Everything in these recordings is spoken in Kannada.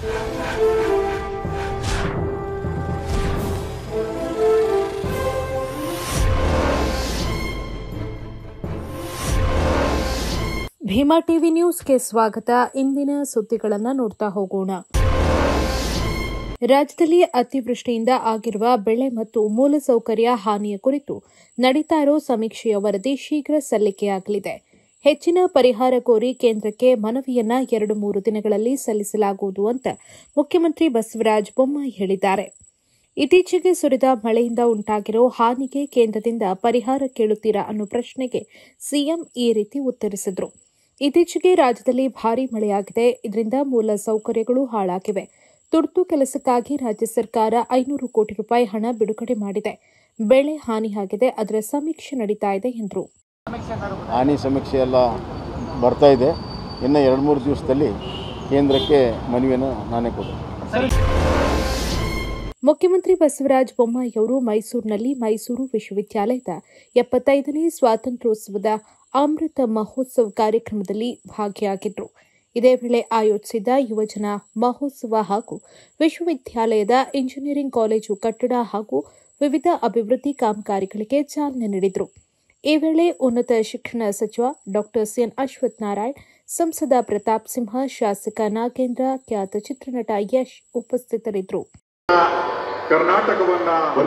ಭೀಮಾ ಟಿವಿ ನ್ಯೂಸ್ಗೆ ಸ್ವಾಗತ. ಇಂದಿನ ಸುದ್ದಿಗಳನ್ನು ನೋಡ್ತಾ ಹೋಗೋಣ. ರಾಜ್ಯದಲ್ಲಿ ಅತಿವೃಷ್ಟಿಯಿಂದ ಆಗಿರುವ ಬೆಳೆ ಮತ್ತು ಮೂಲಸೌಕರ್ಯ ಹಾನಿಯ ಕುರಿತು ನಡೀತಾ ಇರೋ ಸಮೀಕ್ಷೆಯ ವರದಿ ಶೀಘ್ರ ಸಲ್ಲಿಕೆಯಾಗಲಿದೆ. ಹೆಚ್ಚಿನ ಪರಿಹಾರ ಕೋರಿ ಕೇಂದ್ರಕ್ಕೆ ಮನವಿಯನ್ನ 2-3 ದಿನಗಳಲ್ಲಿ ಸಲ್ಲಿಸಲಾಗುವುದು ಅಂತ ಮುಖ್ಯಮಂತ್ರಿ ಬಸವರಾಜ ಬೊಮ್ಮಾಯಿ ಹೇಳಿದ್ದಾರೆ. ಇತ್ತೀಚೆಗೆ ಸುರಿದ ಮಳೆಯಿಂದ ಉಂಟಾಗಿರೋ ಹಾನಿಗೆ ಕೇಂದ್ರದಿಂದ ಪರಿಹಾರ ಕೇಳುತ್ತೀರಾ ಅನ್ನೋ ಪ್ರಶ್ನೆಗೆ ಸಿಎಂ ಈ ರೀತಿ ಉತ್ತರಿಸಿದರು. ಇತ್ತೀಚೆಗೆ ರಾಜ್ಯದಲ್ಲಿ ಭಾರೀ ಮಳೆಯಾಗಿದೆ. ಇದರಿಂದ ಮೂಲ ಸೌಕರ್ಯಗಳು ಹಾಳಾಗಿವೆ. ತುರ್ತು ಕೆಲಸಕ್ಕಾಗಿ ರಾಜ್ಯ ಸರ್ಕಾರ 500 ಕೋಟಿ ರೂಪಾಯಿ ಹಣ ಬಿಡುಗಡೆ ಮಾಡಿದೆ. ಬೆಳೆ ಹಾನಿಯಾಗಿದೆ, ಅದರ ಸಮೀಕ್ಷೆ ನಡೀತಾ ಇದೆ ಎಂದರು. ಹಾನಿ ಸಮೀಕ್ಷೆ ಎಲ್ಲ ಬರ್ತಾ ಇದೆ. ಇನ್ನು 2-3 ದಿವಸದಲ್ಲಿ ಕೇಂದ್ರಕ್ಕೆ ಮನವಿಯನ್ನು ನಾನೇ ಕೊಡ್ತೀನಿ. ಮುಖ್ಯಮಂತ್ರಿ ಬಸವರಾಜ ಬೊಮ್ಮಾಯಿ ಅವರು ಮೈಸೂರಿನಲ್ಲಿ ಮೈಸೂರು ವಿಶ್ವವಿದ್ಯಾಲಯದ 75ನೇ ಸ್ವಾತಂತ್ರ್ಯೋತ್ಸವದ ಅಮೃತ ಮಹೋತ್ಸವ ಕಾರ್ಯಕ್ರಮದಲ್ಲಿ ಭಾಗಿಯಾಗಿದ್ದರು. ಇದೇ ವೇಳೆ ಆಯೋಜಿಸಿದ್ದ ಯುವಜನ ಮಹೋತ್ಸವ ಹಾಗೂ ವಿಶ್ವವಿದ್ಯಾಲಯದ ಇಂಜಿನಿಯರಿಂಗ್ ಕಾಲೇಜು ಕಟ್ಟಡ ಹಾಗೂ ವಿವಿಧ ಅಭಿವೃದ್ಧಿ ಕಾಮಗಾರಿಗಳಿಗೆ ಚಾಲನೆ ನೀಡಿದರು. ಈ ವೇಳೆ ಉನ್ನತ ಶಿಕ್ಷಣ ಸಚಿವ ಡಾ ಸಿಎನ್ ಅಶ್ವತ್ಥನಾರಾಯಣ, ಸಂಸದ ಪ್ರತಾಪ್ ಸಿಂಹ, ಶಾಸಕ ನಾಗೇಂದ್ರ, ಖ್ಯಾತ ಚಿತ್ರನಟ ಯಶ್ ಉಪಸ್ಥಿತರಿದ್ದರು. ಕರ್ನಾಟಕವನ್ನ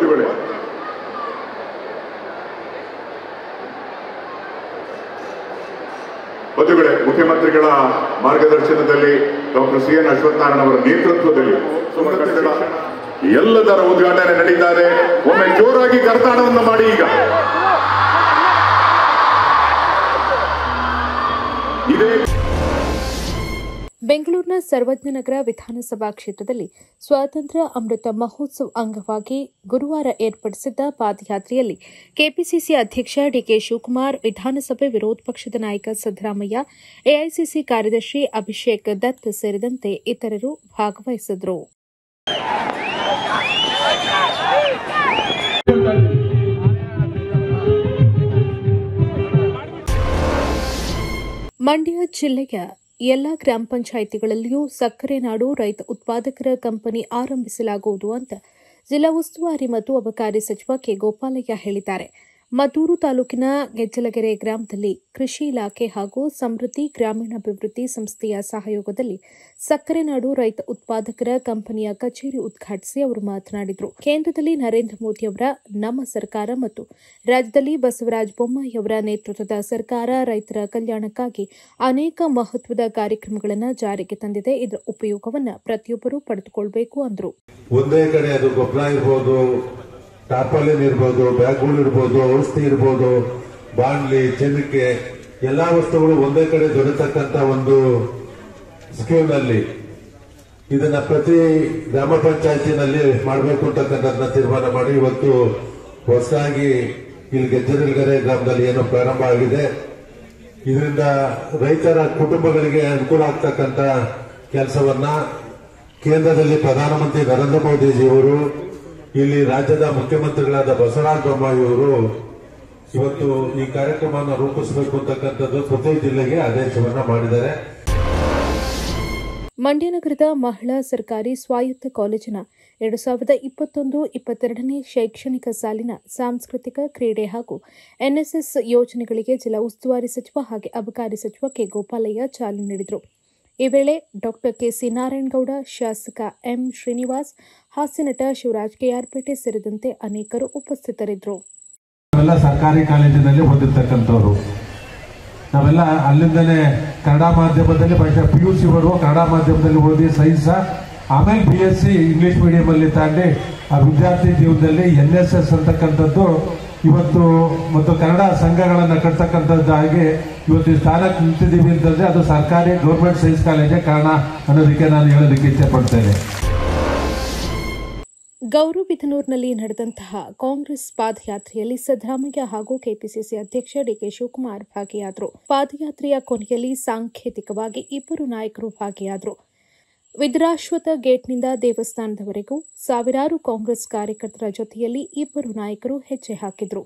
ಬಂಧುಗಳೇ, ಮುಖ್ಯಮಂತ್ರಿಗಳ ಮಾರ್ಗದರ್ಶನದಲ್ಲಿ ಡಾಕ್ಟರ್ ಸಿಎನ್ ಅಶ್ವತ್ಥನಾರಾಯಣ ಅವರ ನೇತೃತ್ವದಲ್ಲಿ ಎಲ್ಲದರ ಉದ್ಘಾಟನೆ ನಡೀತಾ ಇದೆ. ಒಮ್ಮೆ ಜೋರಾಗಿ ಕರ್ತಾಡವನ್ನು ಮಾಡಿ. ಈಗ ಇದೇ ಬೆಂಗಳೂರಿನ ಸರ್ವಜ್ಞನಗರ ವಿಧಾನಸಭಾ ಕ್ಷೇತ್ರದಲ್ಲಿ ಸ್ವಾತಂತ್ರ್ಯ ಅಮೃತ ಮಹೋತ್ಸವ ಅಂಗವಾಗಿ ಗುರುವಾರ ಏರ್ಪಡಿಸಿದ್ದ ಪಾದಯಾತ್ರೆಯಲ್ಲಿ ಕೆಪಿಸಿಸಿ ಅಧ್ಯಕ್ಷ ಡಿಕೆ ಶಿವಕುಮಾರ್, ವಿಧಾನಸಭೆ ವಿರೋಧ ಪಕ್ಷದ ನಾಯಕ ಸಿದ್ದರಾಮಯ್ಯ, ಎಐಸಿಸಿ ಕಾರ್ಯದರ್ಶಿ ಅಭಿಷೇಕ್ ದತ್ ಸೇರಿದಂತೆ ಇತರರು ಭಾಗವಹಿಸಿದರು. ಮಂಡ್ಯ ಜಿಲ್ಲೆಯ ಎಲ್ಲ ಗ್ರಾಮ ಪಂಚಾಯಿತಿಗಳಲ್ಲಿಯೂ ಸಕ್ಕರೆ ನಾಡು ರೈತ ಉತ್ಪಾದಕರ ಕಂಪನಿ ಆರಂಭಿಸಲಾಗುವುದು ಅಂತ ಜಿಲ್ಲಾ ಉಸ್ತುವಾರಿ ಮತ್ತು ಅಬಕಾರಿ ಸಚಿವ ಕೆ. ಗೋಪಾಲಯ್ಯ ಹೇಳಿದ್ದಾರೆ. ಮದ್ದೂರು ತಾಲೂಕಿನ ಗೆಜ್ಜಲಗೆರೆ ಗ್ರಾಮದಲ್ಲಿ ಕೃಷಿ ಇಲಾಖೆ ಹಾಗೂ ಸಮೃದ್ಧಿ ಗ್ರಾಮೀಣಾಭಿವೃದ್ಧಿ ಸಂಸ್ಥೆಯ ಸಹಯೋಗದಲ್ಲಿ ಸಕ್ಕರೆ ನಾಡು ರೈತ ಉತ್ಪಾದಕರ ಕಂಪನಿಯ ಕಚೇರಿ ಉದ್ಘಾಟಿಸಿ ಅವರು ಮಾತನಾಡಿದರು. ಕೇಂದ್ರದಲ್ಲಿ ನರೇಂದ್ರ ಮೋದಿ ಅವರ ನಮ್ಮ ಸರ್ಕಾರ ಮತ್ತು ರಾಜ್ಯದಲ್ಲಿ ಬಸವರಾಜ ಬೊಮ್ಮಾಯಿ ಅವರ ನೇತೃತ್ವದ ಸರ್ಕಾರ ರೈತರ ಕಲ್ಯಾಣಕ್ಕಾಗಿ ಅನೇಕ ಮಹತ್ವದ ಕಾರ್ಯಕ್ರಮಗಳನ್ನು ಜಾರಿಗೆ ತಂದಿದೆ. ಇದರ ಉಪಯೋಗವನ್ನು ಪ್ರತಿಯೊಬ್ಬರೂ ಪಡೆದುಕೊಳ್ಳಬೇಕು ಎಂದರು. ಒಂದೇ ಕಡೆ ಅದು ಗೊಬ್ಬರ ಇರಬಹುದು, ಟಾರ್ಪಾಲಿನ್ ಇರ್ಬೋದು, ಬ್ಯಾಗ್ಗಳು ಇರ್ಬೋದು, ಔಷಧಿ ಇರ್ಬೋದು, ಬಾಂಡ್ಲಿ, ಚೆನ್ನಕ್ಕೆ ಎಲ್ಲಾ ವಸ್ತುಗಳು ಒಂದೇ ಕಡೆ ದೊರೆತಕ್ಕಂತ ಒಂದು ಸ್ಕೀಮ್ ನಲ್ಲಿ ಇದನ್ನ ಪ್ರತಿ ಗ್ರಾಮ ಪಂಚಾಯತಿನಲ್ಲಿ ಮಾಡಬೇಕು ಅಂತಕ್ಕಂಥದ್ದನ್ನ ತೀರ್ಮಾನ ಮಾಡಿ ಇವತ್ತು ಹೊಸದಾಗಿ ಇಲ್ಲಿ ಗೆಜ್ಜಲಗೆರೆ ಗ್ರಾಮದಲ್ಲಿ ಏನು ಪ್ರಾರಂಭ ಆಗಿದೆ. ಇದರಿಂದ ರೈತರ ಕುಟುಂಬಗಳಿಗೆ ಅನುಕೂಲ ಆಗ್ತಕ್ಕಂಥ ಕೆಲಸವನ್ನ ಕೇಂದ್ರದಲ್ಲಿ ಪ್ರಧಾನಮಂತ್ರಿ ನರೇಂದ್ರ ಮೋದಿಜಿಯವರು, ಇಲ್ಲಿ ರಾಜ್ಯದ ಮುಖ್ಯಮಂತ್ರಿಗಳಾದ ಬಸವರಾಜ ಬೊಮ್ಮಾಯಿ ಅವರು ಇವತ್ತು ಈ ಕಾರ್ಯಕ್ರಮವನ್ನು ರೂಪಿಸಬೇಕು ಅಂತಕ್ಕಂಥದ್ದು ಪ್ರತಿ ಜಿಲ್ಲೆಗೆ ಆದೇಶವನ್ನ ಮಾಡಿದ್ದಾರೆ. ಮಂಡ್ಯ ನಗರದ ಮಹಿಳಾ ಸರ್ಕಾರಿ ಸ್ವಾಯತ್ತ ಕಾಲೇಜಿನ 2021-22ನೇ ಶೈಕ್ಷಣಿಕ ಸಾಲಿನ ಸಾಂಸ್ಕೃತಿಕ, ಕ್ರೀಡೆ ಹಾಗೂ ಎನ್ಎಸ್ಎಸ್ ಯೋಜನೆಗಳಿಗೆ ಜಿಲ್ಲಾ ಉಸ್ತುವಾರಿ ಸಚಿವ ಹಾಗೆ ಅಬಕಾರಿ ಸಚಿವ ಕೆ. ಗೋಪಾಲಯ್ಯ ಚಾಲನೆ ನೀಡಿದರು. ಈ ವೇಳೆ ಡಾ ಕೆಸಿ ನಾರಾಯಣಗೌಡ, ಶಾಸಕ ಎಂ ಶ್ರೀನಿವಾಸ್, ಹಾಸ್ಯನಟ ಶಿವರಾಜ್ ಕೆಆರ್ಪೇಟೆ ಸೇರಿದಂತೆ ಅನೇಕರು ಉಪಸ್ಥಿತರಿದ್ದರು. ನಾವೆಲ್ಲ ಸರ್ಕಾರಿ ಕಾಲೇಜಿನಲ್ಲಿ ಓದಿರ್ತಕ್ಕಂಥವ್ರು, ನಾವೆಲ್ಲ ಅಲ್ಲಿಂದಲೇ ಕನ್ನಡ ಮಾಧ್ಯಮದಲ್ಲಿ PUC ಬರುವ ಕನ್ನಡ ಮಾಧ್ಯಮದಲ್ಲಿ ಓದಿ ಸೈನ್ಸ್, ಆಮೇಲೆ BSc ಇಂಗ್ಲಿಷ್ ಮೀಡಿಯಂ ಅಲ್ಲಿ ತಾಂಡಿ ಆ ವಿದ್ಯಾರ್ಥಿ ಜೀವನದಲ್ಲಿ NSS ಅಂತಕ್ಕಂಥದ್ದು ಇವತ್ತು ಮತ್ತು ಕನ್ನಡ ಸಂಘಗಳನ್ನ ಕಟ್ತಕ್ಕಂಥದ್ದಾಗಿ ಇವತ್ತು ಈ ಸ್ಥಾನಕ್ಕೆ ನಿಂತಿದ್ದೀವಿ ಅಂತಂದ್ರೆ ಅದು ಸರ್ಕಾರಿ ಗೌರ್ಮೆಂಟ್ ಸೈನ್ಸ್ ಕಾಲೇಜೇ ಕಾರಣ ಅನ್ನೋದಕ್ಕೆ ನಾನು ಹೇಳೋದಕ್ಕೆ ಇಚ್ಛೆ ಪಡ್ತೇನೆ. ಗೌರಬಿದನೂರಿನಲ್ಲಿ ನಡೆದಂತಹ ಕಾಂಗ್ರೆಸ್ ಪಾದಯಾತ್ರೆಯಲ್ಲಿ ಸಿದ್ದರಾಮಯ್ಯ ಹಾಗೂ ಕೆಪಿಸಿಸಿ ಅಧ್ಯಕ್ಷ ಡಿಕೆ ಶಿವಕುಮಾರ್ ಭಾಗಿಯಾದರು. ಪಾದಯಾತ್ರೆಯ ಕೊನೆಯಲ್ಲಿ ಸಾಂಕೇತಿಕವಾಗಿ ಇಬ್ಬರು ನಾಯಕರು ಭಾಗಿಯಾದರು. ವಿದ್ರಾಶ್ವಥ ಗೇಟ್ನಿಂದ ದೇವಸ್ಥಾನದವರೆಗೂ ಸಾವಿರಾರು ಕಾಂಗ್ರೆಸ್ ಕಾರ್ಯಕರ್ತರ ಜೊತೆಯಲ್ಲಿ ಇಬ್ಬರು ನಾಯಕರು ಹೆಜ್ಜೆ ಹಾಕಿದರು.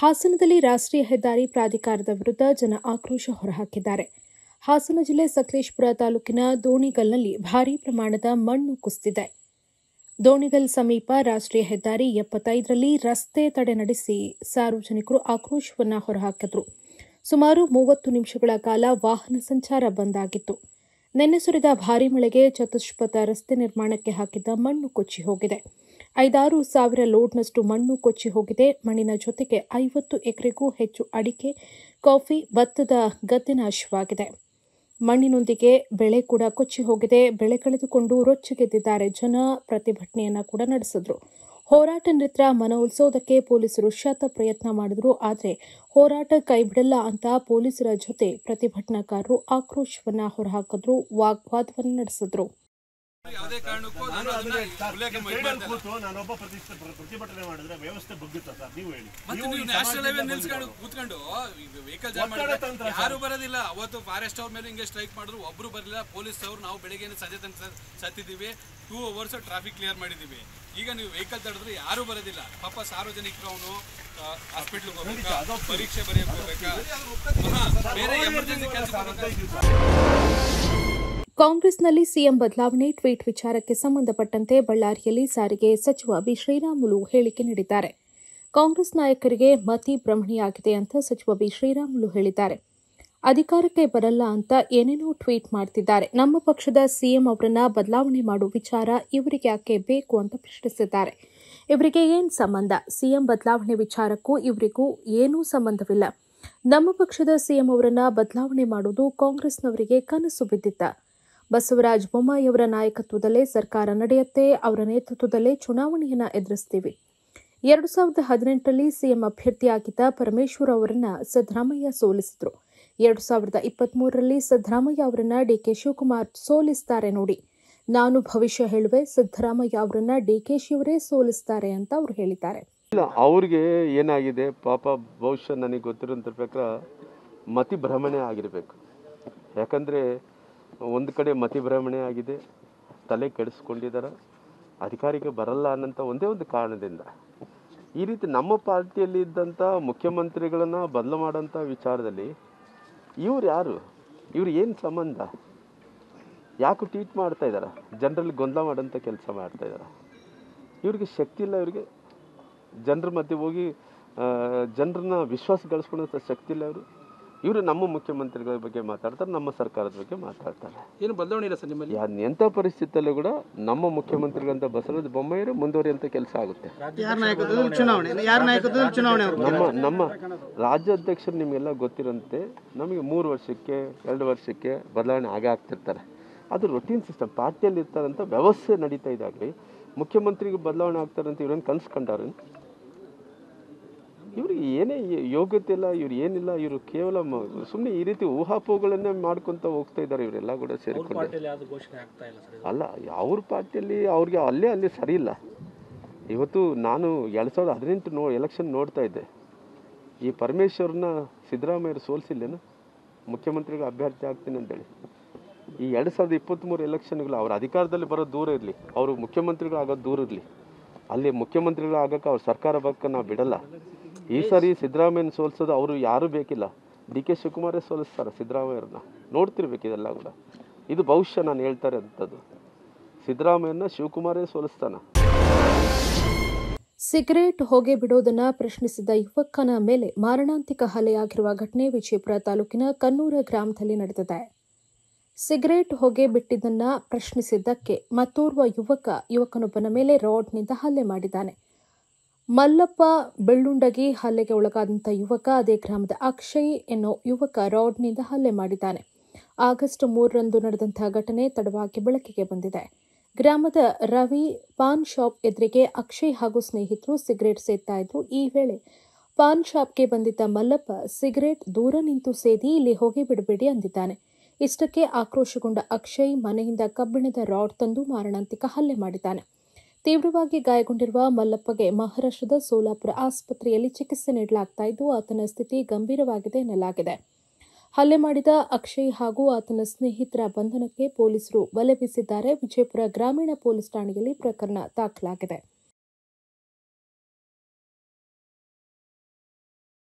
ಹಾಸನದಲ್ಲಿ ರಾಷ್ಟ್ರೀಯ ಹೆದ್ದಾರಿ ಪ್ರಾಧಿಕಾರದ ವಿರುದ್ಧ ಜನ ಆಕ್ರೋಶ ಹೊರಹಾಕಿದ್ದಾರೆ. ಹಾಸನ ಜಿಲ್ಲೆ ಸಕಲೇಶಪುರ ತಾಲೂಕಿನ ದೋಣಿಗಲ್ನಲ್ಲಿ ಭಾರೀ ಪ್ರಮಾಣದ ಮಣ್ಣು ಕುಸಿದಿದೆ. ದೋಣಿಗಲ್ ಸಮೀಪ ರಾಷ್ಟ್ರೀಯ ಹೆದ್ದಾರಿ 75ರಲ್ಲಿ ರಸ್ತೆ ತಡೆ ನಡೆಸಿ ಸಾರ್ವಜನಿಕರು ಆಕ್ರೋಶವನ್ನು ಹೊರಹಾಕಿದರು. ಸುಮಾರು 30 ನಿಮಿಷಗಳ ಕಾಲ ವಾಹನ ಸಂಚಾರ ಬಂದ್ ಆಗಿತ್ತು. ನಿನ್ನೆ ಸುರಿದ ಭಾರೀ ಮಳೆಗೆ ಚತುಷ್ಪಥ ರಸ್ತೆ ನಿರ್ಮಾಣಕ್ಕೆ ಹಾಕಿದ್ದ ಮಣ್ಣು ಕೊಚ್ಚಿ ಹೋಗಿದೆ. 5-6 ಸಾವಿರ ಲೋಡ್ನಷ್ಟು ಮಣ್ಣು ಕೊಚ್ಚಿ ಹೋಗಿದೆ. ಮಣ್ಣಿನ ಜೊತೆಗೆ 50 ಎಕರೆಗೂ ಹೆಚ್ಚು ಅಡಿಕೆ, ಕಾಫಿ, ಭತ್ತದ ಗದ್ದೆ ನಾಶವಾಗಿದೆ. ಮಣ್ಣಿನೊಂದಿಗೆ ಬೆಳೆ ಕೂಡ ಕೊಚ್ಚಿ ಹೋಗಿದೆ. ಬೆಳೆ ಕಳೆದುಕೊಂಡು ರೊಚ್ಚಿಗೆದ್ದಿದ್ದಾರೆ. ಜನ ಪ್ರತಿಭಟನೆಯನ್ನ ಕೂಡ ನಡೆಸಿದ್ರು. ಹೋರಾಟ ನಿರತ ಮನವೊಲಿಸೋದಕ್ಕೆ ಪೊಲೀಸರು ಶತ ಪ್ರಯತ್ನ ಮಾಡಿದ್ರು. ಆದರೆ ಹೋರಾಟ ಕೈಬಿಡಲ್ಲ ಅಂತ ಪೊಲೀಸರ ಜೊತೆ ಪ್ರತಿಭಟನಾಕಾರರು ಆಕ್ರೋಶವನ್ನ ಹೊರಹಾಕಿದ್ರು, ವಾಗ್ವಾದವನ್ನು ನಡೆಸಿದ್ರು. ಯಾವುದೇ ಕಾರಣಕ್ಕೂ ನಾನೊಬ್ಬ ಪ್ರತಿಭಟನೆ ಮಾಡಿದ್ರೆ ವ್ಯವಸ್ಥೆ ಬಗ್ಗುತ್ತಾ ಸರ್? ನೀವು ಹೇಳಿ. ನೀವು ನ್ಯಾಷನಲ್ ಹೈವೇ ನಿಲ್ಸ್ಕೊಂಡು ಕೂತ್ಕೊಂಡು ವೆಹಿಕಲ್ ಜಾಮ್ ಮಾಡಿದ್ರೆ ಯಾರು ಬರೋದಿಲ್ಲ. ಅವತ್ತು ಫಾರೆಸ್ಟ್ ಅವ್ರ ಮೇಲೆ ಹಿಂಗೆ ಸ್ಟ್ರೈಕ್ ಮಾಡಿದ್ರು, ಒಬ್ರು ಬರಲಿಲ್ಲ. ಪೊಲೀಸ್ ಅವರು ನಾವು ಬೆಳಗ್ಗೆ ಸಂಜೆ ತನಕ ಸತ್ತಿದ್ದೀವಿ. 2 ಅವರ್ಸ್ ಟ್ರಾಫಿಕ್ ಕ್ಲಿಯರ್ ಮಾಡಿದ್ದೀವಿ. ಈಗ ನೀವು ವೆಹಿಕಲ್ ತಡೆದ್ರೆ ಯಾರು ಬರೋದಿಲ್ಲ. ಪಾಪ ಸಾರ್ವಜನಿಕರು ಅವನು ಹಾಸ್ಪಿಟ್ಲಿಗೆ ಹೋಗ್ಬೇಕಾ, ಪರೀಕ್ಷೆ ಬರೆಯಕ್ಕೆ ಹೋಗ್ಬೇಕಾ, ಬೇರೆ ಎಮರ್ಜೆನ್ಸಿ ಕೆಲಸ. ಕಾಂಗ್ರೆಸ್ನಲ್ಲಿ ಸಿಎಂ ಬದಲಾವಣೆ ಟ್ವೀಟ್ ವಿಚಾರಕ್ಕೆ ಸಂಬಂಧಪಟ್ಟಂತೆ ಬಳ್ಳಾರಿಯಲ್ಲಿ ಸಾರಿಗೆ ಸಚಿವ ಬಿ ಶ್ರೀರಾಮುಲು ಹೇಳಿಕೆ ನೀಡಿದ್ದಾರೆ. ಕಾಂಗ್ರೆಸ್ ನಾಯಕರಿಗೆ ಮತಿ ಭ್ರಮಣೆಯಾಗಿದೆ ಅಂತ ಸಚಿವ ಬಿ ಶ್ರೀರಾಮುಲು ಹೇಳಿದ್ದಾರೆ. ಅಧಿಕಾರಕ್ಕೆ ಬರಲ್ಲ ಅಂತ ಏನೇನೋ ಟ್ವೀಟ್ ಮಾಡ್ತಿದ್ದಾರೆ. ನಮ್ಮ ಪಕ್ಷದ ಸಿಎಂ ಅವರನ್ನ ಬದಲಾವಣೆ ಮಾಡುವ ವಿಚಾರ ಇವರಿಗೆ ಯಾಕೆ ಬೇಕು ಅಂತ ಪ್ರಶ್ನಿಸಿದ್ದಾರೆ. ಇವರಿಗೆ ಏನ್ ಸಂಬಂಧ? ಸಿಎಂ ಬದಲಾವಣೆ ವಿಚಾರಕ್ಕೂ ಇವರಿಗೂ ಏನೂ ಸಂಬಂಧವಿಲ್ಲ. ನಮ್ಮ ಪಕ್ಷದ ಸಿಎಂ ಅವರನ್ನ ಬದಲಾವಣೆ ಮಾಡುವುದು ಕಾಂಗ್ರೆಸ್ನವರಿಗೆ ಕನಸು ಬಿದ್ದಿತ್ತ. ಬಸವರಾಜ ಬೊಮ್ಮಾಯಿಯವರ ನಾಯಕತ್ವದಲ್ಲೇ ಸರ್ಕಾರ ನಡೆಯುತ್ತೆ. ಅವರ ನೇತೃತ್ವದಲ್ಲೇ ಚುನಾವಣೆಯನ್ನ ಎದುರಿಸ್ತೀವಿ. 2018ರಲ್ಲಿ ಸಿಎಂ ಅಭ್ಯರ್ಥಿಯಾಗಿದ್ದ ಪರಮೇಶ್ವರ್ ಅವರನ್ನ ಸಿದ್ದರಾಮಯ್ಯ ಸೋಲಿಸಿದ್ರು. 2023ರಲ್ಲಿ ಸಿದ್ದರಾಮಯ್ಯ ಅವರನ್ನ ಡಿಕೆ ಶಿವಕುಮಾರ್ ಸೋಲಿಸ್ತಾರೆ ನೋಡಿ. ನಾನು ಭವಿಷ್ಯ ಹೇಳುವೆ, ಸಿದ್ದರಾಮಯ್ಯ ಅವರನ್ನ ಡಿಕೆಶಿಯವರೇ ಸೋಲಿಸ್ತಾರೆ ಅಂತ ಅವರು ಹೇಳಿದ್ದಾರೆ. ಇಲ್ಲ, ಅವ್ರಿಗೆ ಏನಾಗಿದೆ ಪಾಪ, ಬಹುಶಃ ನನಗೆ ಗೊತ್ತಿರೋಂಥ ಪ್ರಕಾರ ಮತಿ ಭ್ರಮಣೆ ಆಗಿರಬೇಕು. ಯಾಕಂದರೆ ಒಂದು ಕಡೆ ಮತಿ ಭ್ರಮಣೆ ಆಗಿದೆ, ತಲೆ ಕೆಡಿಸ್ಕೊಂಡಿದ್ದಾರೆ. ಅಧಿಕಾರಿಗೆ ಬರಲ್ಲ ಅನ್ನೋಂಥ ಒಂದೇ ಒಂದು ಕಾರಣದಿಂದ ಈ ರೀತಿ ನಮ್ಮ ಪಾರ್ಟಿಯಲ್ಲಿ ಇದ್ದಂಥ ಮುಖ್ಯಮಂತ್ರಿಗಳನ್ನು ಬದಲು ಮಾಡೋಂಥ ವಿಚಾರದಲ್ಲಿ ಇವ್ರು ಯಾರು? ಇವ್ರು ಏನು ಸಂಬಂಧ? ಯಾಕೆ ಟ್ವೀಟ್ ಮಾಡ್ತಾ ಇದ್ದಾರೆ? ಜನರಲ್ಲಿ ಗೊಂದಲ ಮಾಡೋಂಥ ಕೆಲಸ ಮಾಡ್ತಾ ಇದ್ದಾರೆ. ಇವ್ರಿಗೆ ಶಕ್ತಿ ಇಲ್ಲ. ಇವರಿಗೆ ಜನರ ಮಧ್ಯೆ ಹೋಗಿ ಜನರನ್ನ ವಿಶ್ವಾಸ ಗಳಿಸ್ಕೊಳ್ಳೋಂಥ ಶಕ್ತಿ ಇಲ್ಲ. ಇವರು ನಮ್ಮ ಮುಖ್ಯಮಂತ್ರಿಗಳ ಬಗ್ಗೆ ಮಾತಾಡ್ತಾರೆ, ನಮ್ಮ ಸರ್ಕಾರದ ಬಗ್ಗೆ ಮಾತಾಡ್ತಾರೆ. ಏನು ಬದಲಾವಣೆ ಇಲ್ಲ ಸರ್ ನಿಮ್ಮಲ್ಲಿ? ಎಂಥ ಪರಿಸ್ಥಿತಿಯಲ್ಲೂ ಕೂಡ ನಮ್ಮ ಮುಖ್ಯಮಂತ್ರಿಗಳಂತ ಬಸವರಾಜ ಬೊಮ್ಮಾಯಿಯವರು ಮುಂದುವರಿಯಂಥ ಕೆಲಸ ಆಗುತ್ತೆ. ನಮ್ಮ ರಾಜ್ಯಾಧ್ಯಕ್ಷರು ನಿಮಗೆಲ್ಲ ಗೊತ್ತಿರಂತೆ ನಮಗೆ 3 ವರ್ಷಕ್ಕೆ 2 ವರ್ಷಕ್ಕೆ ಬದಲಾವಣೆ ಆಗ್ತಿರ್ತಾರೆ. ಅದು ರೊಟೀನ್ ಸಿಸ್ಟಮ್. ಪಾರ್ಟಿಯಲ್ಲಿ ಇರ್ತಾರಂತ ವ್ಯವಸ್ಥೆ ನಡೀತಾ ಇದ್ದಾಗಲಿ ಮುಖ್ಯಮಂತ್ರಿಗೆ ಬದಲಾವಣೆ ಆಗ್ತಾರಂತ ಇವ್ರೇನು ಕನಸ್ಕೊಂಡಾರೆ? ಇವ್ರಿಗೆ ಏನೇ ಯೋಗ್ಯತೆ ಇಲ್ಲ, ಇವ್ರು ಏನಿಲ್ಲ. ಇವರು ಕೇವಲ ಸುಮ್ಮನೆ ಈ ರೀತಿ ಊಹಾಪೋಹಗಳನ್ನೇ ಮಾಡ್ಕೊತ ಹೋಗ್ತಾ ಇದ್ದಾರೆ. ಇವರೆಲ್ಲ ಕೂಡ ಸೇರಿಕೊಂಡು ಅಲ್ಲ, ಅವ್ರ ಪಾರ್ಟಿಯಲ್ಲಿ ಅವ್ರಿಗೆ ಅಲ್ಲಿ ಸರಿ ಇಲ್ಲ. ಇವತ್ತು ನಾನು 2018 ಎಲೆಕ್ಷನ್ ನೋಡ್ತಾ ಇದ್ದೆ. ಈ ಪರಮೇಶ್ವರನ್ನ ಸಿದ್ದರಾಮಯ್ಯರು ಸೋಲಿಸಿಲ್ಲೇನು ಮುಖ್ಯಮಂತ್ರಿಗಳ ಅಭ್ಯರ್ಥಿ ಆಗ್ತೀನಿ ಅಂತೇಳಿ? ಈ 2023 ಎಲೆಕ್ಷನ್ಗಳು ಅವ್ರ ಅಧಿಕಾರದಲ್ಲಿ ಬರೋದು ದೂರ ಇರಲಿ, ಅವರು ಮುಖ್ಯಮಂತ್ರಿಗಳು ಆಗೋದು ದೂರ ಇರಲಿ. ಅಲ್ಲಿ ಮುಖ್ಯಮಂತ್ರಿಗಳು ಆಗೋಕ್ಕೆ ಅವ್ರ ಸರ್ಕಾರ ಬಗ್ಗೆ ನಾವು ಬಿಡಲ್ಲ. ಈ ಸಾರಿ ಸಿದ್ದರಾಮಯ್ಯನ ಸೋಲಿಸೋದು ಅವರು ಯಾರೂ ಬೇಕಿಲ್ಲ, ಡಿಕೆ ಶಿವಕುಮಾರೇ ಸೋಲಿಸ್ತಾರೆ ಸಿದ್ದರಾಮಯ್ಯರನ್ನ. ನೋಡ್ತಿರ್ಬೇಕು ಇದೆಲ್ಲ ಕೂಡ. ಇದು ಬಹುಶಃ ನಾನು ಹೇಳ್ತಾರೆ ಅಂಥದ್ದು, ಸಿದ್ದರಾಮಯ್ಯನ ಶಿವಕುಮಾರೇ ಸೋಲಿಸ್ತಾನೆ. ಸಿಗರೇಟ್ ಹೊಗೆ ಬಿಡೋದನ್ನ ಪ್ರಶ್ನಿಸಿದ ಯುವಕನ ಮೇಲೆ ಮಾರಣಾಂತಿಕ ಹಲ್ಲೆಯಾಗಿರುವ ಘಟನೆ ವಿಜಯಪುರ ತಾಲೂಕಿನ ಕನ್ನೂರ ಗ್ರಾಮದಲ್ಲಿ ನಡೆದಿದೆ. ಸಿಗರೇಟ್ ಹೊಗೆ ಬಿಟ್ಟಿದ್ದನ್ನ ಪ್ರಶ್ನಿಸಿದ್ದಕ್ಕೆ ಮತ್ತೋರ್ವ ಯುವಕನೊಬ್ಬನ ಮೇಲೆ ರಾಡ್ನಿಂದ ಹಲ್ಲೆ ಮಾಡಿದ್ದಾನೆ. ಮಲ್ಲಪ್ಪ ಬೆಳ್ಳುಂಡಗಿ ಹಲ್ಲೆಗೆ ಒಳಗಾದಂಥ ಯುವಕ ಅದೇ ಗ್ರಾಮದ ಅಕ್ಷಯ್ ಎನ್ನೋ ಯುವಕ ರಾಡ್ನಿಂದ ಹಲ್ಲೆ ಮಾಡಿದ್ದಾನೆ. ಆಗಸ್ಟ್ 3ರಂದು ನಡೆದಂತಹ ಘಟನೆ ತಡವಾಗಿ ಬೆಳಕಿಗೆ ಬಂದಿದೆ. ಗ್ರಾಮದ ರವಿ ಪಾನ್ ಶಾಪ್ ಎದುರಿಗೆ ಅಕ್ಷಯ್ ಹಾಗೂ ಸ್ನೇಹಿತರು ಸಿಗರೇಟ್ ಸೇದ್ತಾ ಇದ್ರು. ಈ ವೇಳೆ ಪಾನ್ ಶಾಪ್ಗೆ ಬಂದಿದ್ದ ಮಲ್ಲಪ್ಪ ಸಿಗರೇಟ್ ದೂರ ನಿಂತು ಸೇದಿ ಇಲ್ಲಿ ಹೊಗೆ ಬಿಡಬೇಡಿ ಅಂದಿದ್ದಾನೆ. ಇಷ್ಟಕ್ಕೆ ಆಕ್ರೋಶಗೊಂಡ ಅಕ್ಷಯ್ ಮನೆಯಿಂದ ಕಬ್ಬಿಣದ ರಾಡ್ ತಂದು ಮಾರಣಾಂತಿಕ ಹಲ್ಲೆ ಮಾಡಿದ್ದಾನೆ. ತೀವ್ರವಾಗಿ ಗಾಯಗೊಂಡಿರುವ ಮಲ್ಲಪ್ಪಗೆ ಮಹಾರಾಷ್ಟ್ರದ ಸೋಲಾಪುರ ಆಸ್ಪತ್ರೆಯಲ್ಲಿ ಚಿಕಿತ್ಸೆ ನೀಡಲಾಗ್ತಾ ಇದ್ದು ಆತನ ಸ್ಥಿತಿ ಗಂಭೀರವಾಗಿದೆ ಎನ್ನಲಾಗಿದೆ. ಹಲ್ಲೆ ಮಾಡಿದ ಅಕ್ಷಯ್ ಹಾಗೂ ಆತನ ಸ್ನೇಹಿತರ ಬಂಧನಕ್ಕೆ ಪೊಲೀಸರು ಬಲೆ ಬೀಸಿದ್ದಾರೆ. ವಿಜಯಪುರ ಗ್ರಾಮೀಣ ಪೊಲೀಸ್ ಠಾಣೆಯಲ್ಲಿ ಪ್ರಕರಣ ದಾಖಲಾಗಿದೆ.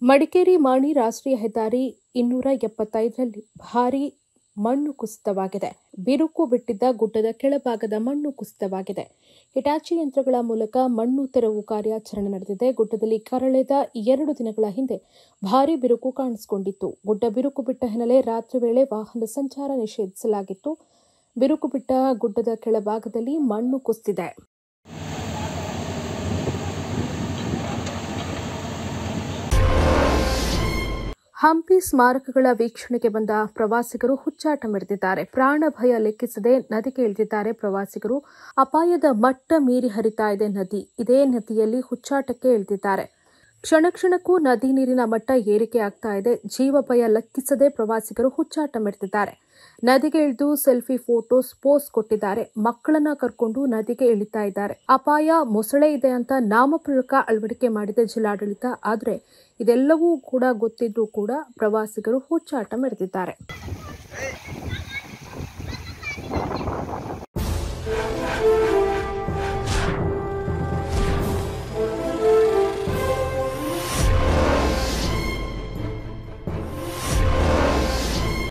ಮಡಿಕೇರಿ ಮಾಣಿ ರಾಷ್ಟ್ರೀಯ ಹೆದ್ದಾರಿ 275ರಲ್ಲಿ ಭಾರೀ ಮಣ್ಣು ಕುಸಿತವಾಗಿದೆ. ಬಿರುಕು ಬಿಟ್ಟಿದ್ದ ಗುಡ್ಡದ ಕೆಳಭಾಗದ ಮಣ್ಣು ಕುಸಿತವಾಗಿದೆ. ಹಿಟಾಚಿ ಯಂತ್ರಗಳ ಮೂಲಕ ಮಣ್ಣು ತೆರವು ಕಾರ್ಯಾಚರಣೆ ನಡೆದಿದೆ. ಗುಡ್ಡದಲ್ಲಿ ಕಳೆದ 2 ದಿನಗಳ ಹಿಂದೆ ಭಾರೀ ಬಿರುಕು ಕಾಣಿಸಿಕೊಂಡಿತ್ತು. ಗುಡ್ಡ ಬಿರುಕು ಬಿಟ್ಟ ಹಿನ್ನೆಲೆ ರಾತ್ರಿ ವೇಳೆ ವಾಹನ ಸಂಚಾರ ನಿಷೇಧಿಸಲಾಗಿತ್ತು. ಬಿರುಕು ಬಿಟ್ಟ ಗುಡ್ಡದ ಕೆಳಭಾಗದಲ್ಲಿ ಮಣ್ಣು ಕುಸಿದಿದೆ. ಹಂಪಿ ಸ್ಮಾರಕಗಳ ವೀಕ್ಷಣೆಗೆ ಬಂದ ಪ್ರವಾಸಿಗರು ಹುಚ್ಚಾಟ ಮೆರೆದಿದ್ದಾರೆ. ಪ್ರಾಣ ಭಯ ಲೆಕ್ಕಿಸದೆ ನದಿಗೆ ಇಳಿದಿದ್ದಾರೆ ಪ್ರವಾಸಿಗರು. ಅಪಾಯದ ಮಟ್ಟ ಮೀರಿ ಹರಿತಾ ಇದೆ ನದಿ. ಇದೇ ನದಿಯಲ್ಲಿ ಹುಚ್ಚಾಟಕ್ಕೆ ಇಳಿದಿದ್ದಾರೆ. ಕ್ಷಣ ಕ್ಷಣಕ್ಕೂ ನದಿ ನೀರಿನ ಮಟ್ಟ ಏರಿಕೆ ಆಗ್ತಾ ಇದೆ. ಜೀವ ಭಯ ಲೆಕ್ಕಿಸದೆ ಪ್ರವಾಸಿಗರು ಹುಚ್ಚಾಟ ಮೆರೆದಿದ್ದಾರೆ. ನದಿಗೆ ಇಳಿದು ಸೆಲ್ಫಿ ಫೋಟೋಸ್ ಪೋಸ್ಟ್ ಕೊಟ್ಟಿದ್ದಾರೆ. ಮಕ್ಕಳನ್ನ ಕರ್ಕೊಂಡು ನದಿಗೆ ಇಳಿತಾ ಇದ್ದಾರೆ. ಅಪಾಯ ಮೊಸಳೆ ಇದೆ ಅಂತ ನಾಮಫಲಕ ಅಳವಡಿಕೆ ಮಾಡಿದೆ ಜಿಲ್ಲಾಡಳಿತ. ಆದರೆ ಇದೆಲ್ಲವೂ ಕೂಡ ಗೊತ್ತಿದ್ರೂ ಕೂಡ ಪ್ರವಾಸಿಗರು ಹುಚ್ಚಾಟ ಮೆರೆದಿದ್ದಾರೆ.